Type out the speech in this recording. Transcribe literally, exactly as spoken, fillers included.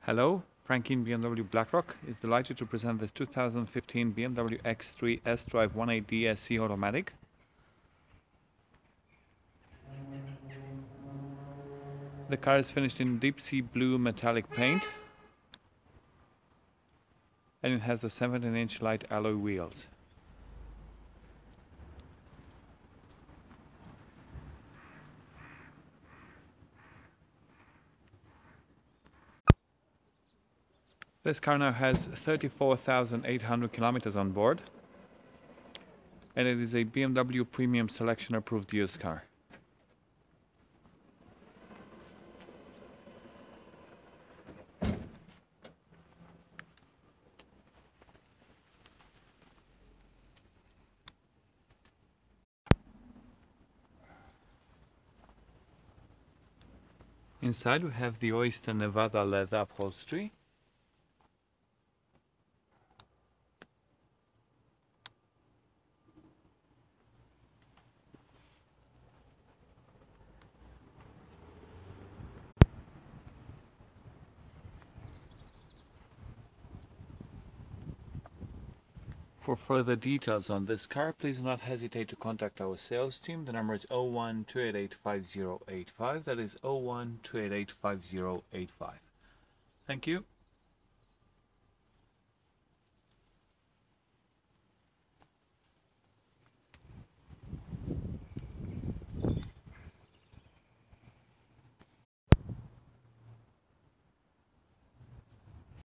Hello, Franklin B M W Blackrock is delighted to present this two thousand fifteen B M W X three sDrive eighteen D S C automatic. The car is finished in deep sea blue metallic paint and it has the seventeen inch light alloy wheels. This car now has thirty-four thousand eight hundred kilometers on board, and it is a B M W Premium Selection approved used car. Inside we have the Oyster Nevada leather upholstery. For further details on this car, please do not hesitate to contact our sales team. The number is zero one two eight eight five zero eight five. That is zero one two eight eight five zero eight five. Thank you.